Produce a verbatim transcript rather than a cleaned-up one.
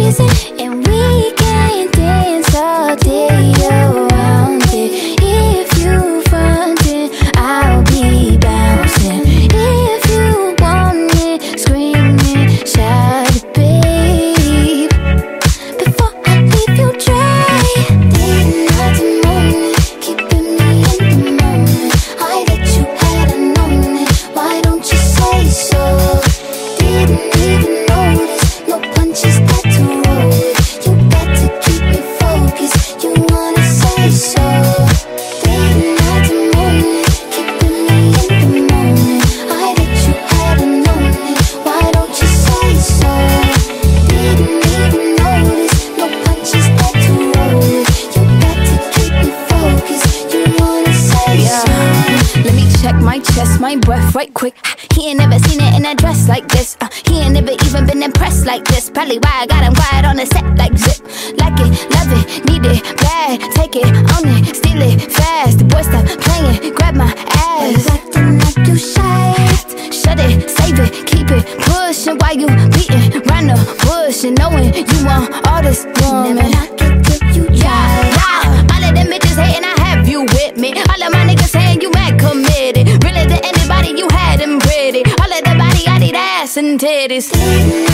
reason, and we can dance all day around it. If you frontin', I'll be bouncing. If you want it, screaming, shout it, babe. Before I leave you dry, day and night and morning, keeping me in the moment. I that you hadn't known it, why don't you say so? Didn't even notice, no punches that to roll with. You got to keep me focused, you wanna say so. Day and night and morning, keeping me in the moment. I that you hadn't known it, why don't you say so? Didn't even notice, no punches that to roll with. You got to keep me focused, you wanna say so. Let me check my chest, my breath right quick. He ain't never seen it in a dress like this. uh, He ain't never even been impressed like this. Probably why I got him quiet on the set like zip. Like it, love it, need it, bad. Take it, own it, steal it, fast. The boy stop playing, grab my ass. Acting like you shy, Shut it, save it, keep it pushing while you beating round the bush and knowing you want all this woman. never knock it till you Yeah, try. yeah. All of them bitches hating, I have you with me. All of my niggas saying you mad committed. Really to anybody, you had them pretty. All of the body, I need ass and titties.